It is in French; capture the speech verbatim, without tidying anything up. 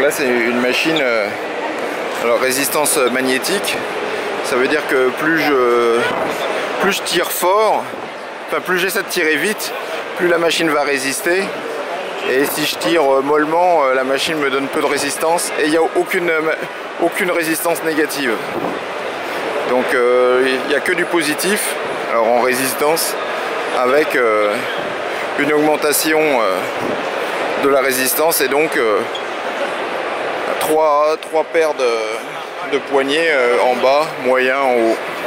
là c'est une machine euh, alors résistance magnétique. Ça veut dire que plus je, plus je tire fort, enfin plus j'essaie de tirer vite, plus la machine va résister. Et si je tire mollement, la machine me donne peu de résistance et il n'y a aucune, aucune résistance négative. Donc euh, il n'y a que du positif, alors en résistance, avec euh, une augmentation euh, de la résistance et donc euh, trois, trois paires de, de poignées euh, en bas, moyen en haut.